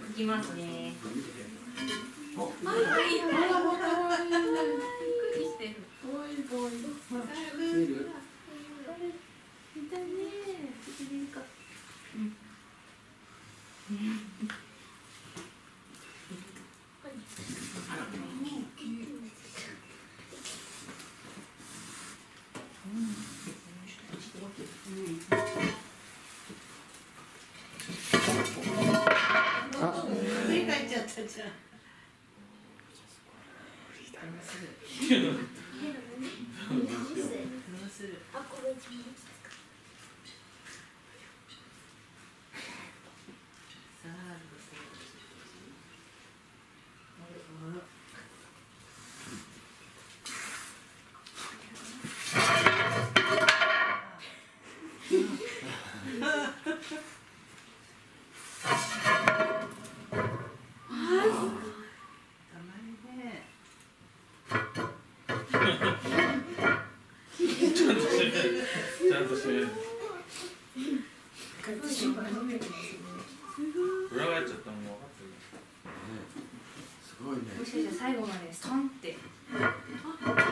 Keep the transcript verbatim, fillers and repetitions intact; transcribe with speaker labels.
Speaker 1: 拭きますね。
Speaker 2: あ、
Speaker 1: あ、いい。びっくりしてる。
Speaker 2: かわいいかわいい。ほら、見える？
Speaker 1: 痛いね。うん。
Speaker 2: あ、
Speaker 3: 振り返っちゃったじゃん。
Speaker 4: あ、これ
Speaker 5: ちゃんとしてる。裏返っちゃったのも分かってる。
Speaker 2: すごいね。
Speaker 1: もしかしたら最後までストンって。